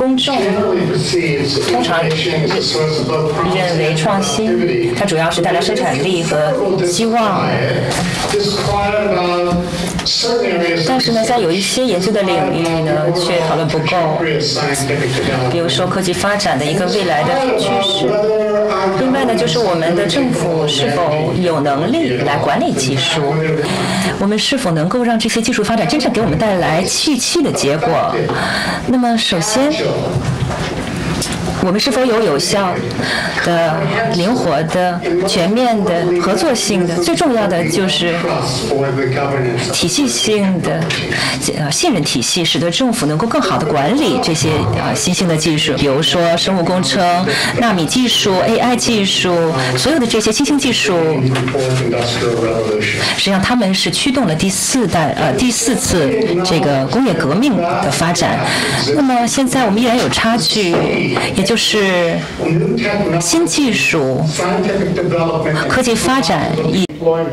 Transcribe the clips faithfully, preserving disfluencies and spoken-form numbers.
公众通常认为创新它主要是带来生产力和希望，但是呢，在有一些研究的领域呢，却讨论不够。比如说科技发展的一个未来的趋势。另外呢，就是我们的政府是否有能力来管理技术？我们是否能够让这些技术发展真正给我们带来预期的结果？那么，首先，我们是否有有效的、灵活的、全面的、合作性的？最重要的就是体系性的呃信任体系，使得政府能够更好地管理这些呃新兴的技术，比如说生物工程、纳米技术、A I 技术，所有的这些新兴技术，实际上他们是驱动了第四代呃第四次这个工业革命的发展。那么现在我们依然有差距，也就就是新技术、科技发展以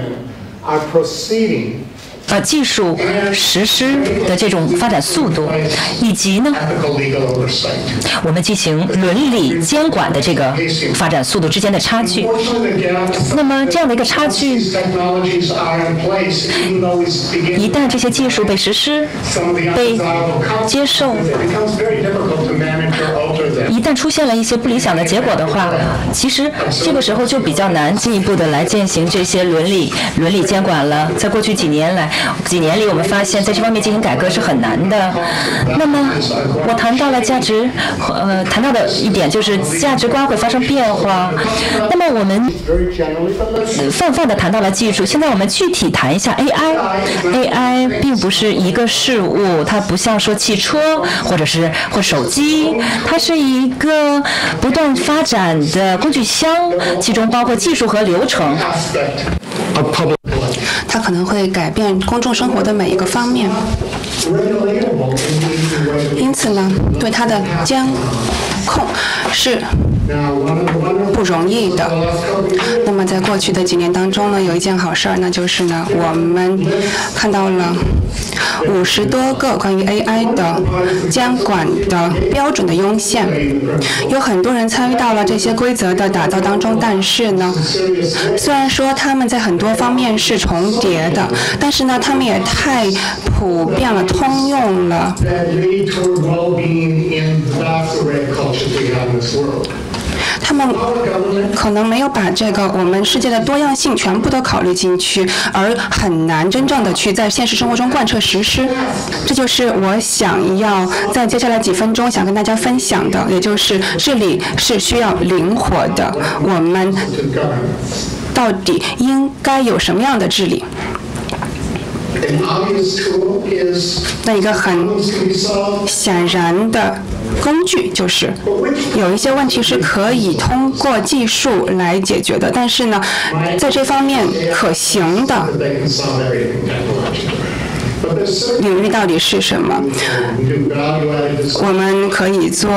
呃技术实施的这种发展速度，以及呢，我们进行伦理监管的这个发展速度之间的差距。那么这样的一个差距，一旦这些技术被实施、被接受，一旦出现了一些不理想的结果的话，其实这个时候就比较难进一步的来进行这些伦理伦理监管了。在过去几年来。几年里，我们发现在这方面进行改革是很难的。那么，我谈到了价值，呃，谈到的一点就是价值观会发生变化。那么，我们泛泛的谈到了技术，现在我们具体谈一下 A I。A I 并不是一个事物，它不像说汽车或者是或手机，它是一个不断发展的工具箱，其中包括技术和流程。 它可能会改变公众生活的每一个方面，因此呢，对它的监控是不容易的。那么在过去的几年当中呢，有一件好事儿，那就是呢，我们看到了五十多个关于 A I 的监管的标准的涌现，有很多人参与到了这些规则的打造当中，但是呢，虽然说他们在很多方面是重叠的，但是呢，他们也太普遍了、通用了。他们可能没有把这个我们世界的多样性全部都考虑进去，而很难真正的去在现实生活中贯彻实施。这就是我想要在接下来几分钟想跟大家分享的，也就是治理是需要灵活的。我们到底应该有什么样的治理？那一个很显然的工具就是有一些问题是可以通过技术来解决的，但是呢，在这方面可行的领域到底是什么？我们可以做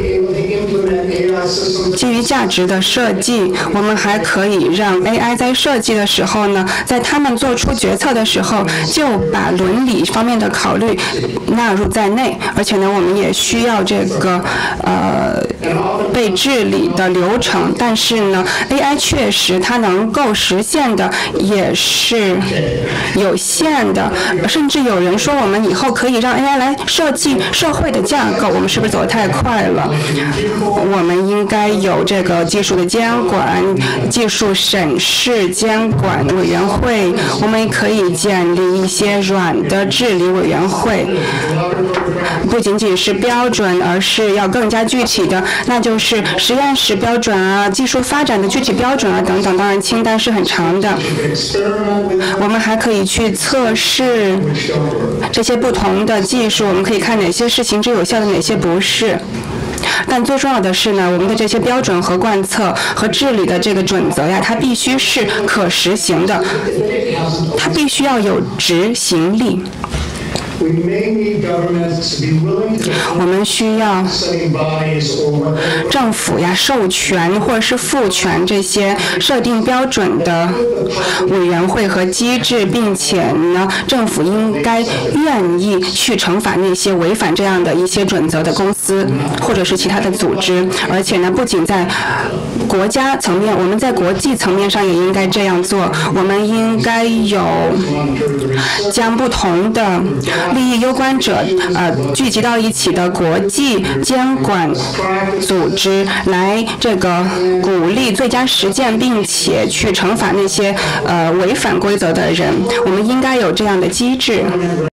基于价值的设计，我们还可以让 A I 在设计的时候呢，在他们做出决策的时候，就把伦理方面的考虑纳入在内，而且呢，我们也需要这个呃被治理的流程，但是呢 ，A I 确实它能够实现的也是有限的，甚至有人说我们以后可以让 A I 来设计社会的架构，我们是不是走得太快了？我们应该有这个技术的监管、技术审视监管委员会，我们也可以建立一些软的治理委员会，不仅仅是标准，而是要更加具体的，那就是实验室标准啊、技术发展的具体标准啊等等，当然清单是很长的。我们还可以去测试这些不同的技术，我们可以看哪些是行之有效的，哪些不是。但最重要的是呢，我们的这些标准和贯彻和治理的这个准则呀，它必须是可实行的，它必须要有执行力。 我们需要政府呀授权或者是赋权这些设定标准的委员会和机制，并且呢，政府应该愿意去惩罚那些违反这样的一些准则的公司或者是其他的组织。而且呢，不仅在国家层面，我们在国际层面上也应该这样做。我们应该有将不同的利益攸关者呃聚集到一起的国际监管组织，来这个鼓励最佳实践，并且去惩罚那些呃违反规则的人。我们应该有这样的机制。